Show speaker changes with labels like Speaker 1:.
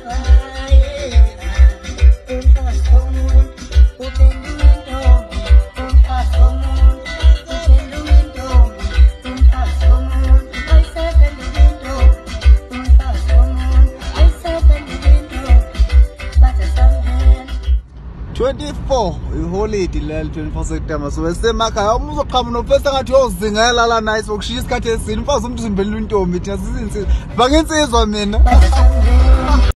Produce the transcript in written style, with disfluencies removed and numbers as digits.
Speaker 1: Iholiday le 24 September so esemakhaya umuzwa qhamu nofesa ngathi uyozingela la nice wokushiya isikhathi esini mfazi umuntu uzimbelula intombi thina sizinsizwa banginsizwa mina